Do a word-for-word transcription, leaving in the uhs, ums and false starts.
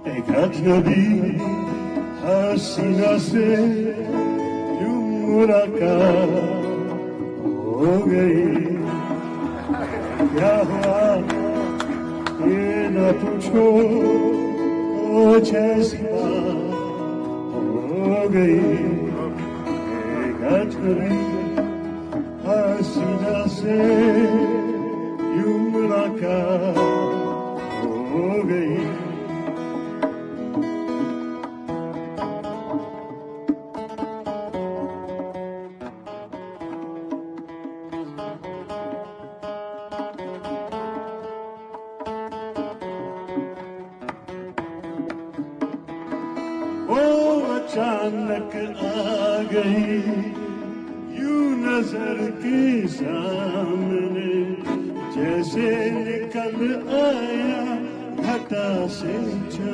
एक अजनबी हसीना से यूं मुलाकात हो गई। क्या हुआ ये न पूछो, कुछ ऐसी बात हो गई। एक अजनबी हसीना से यूं मुलाकात हो गई। वो अचानक आ गई यूं नजर के सामने, जैसे निकल आया घटा से।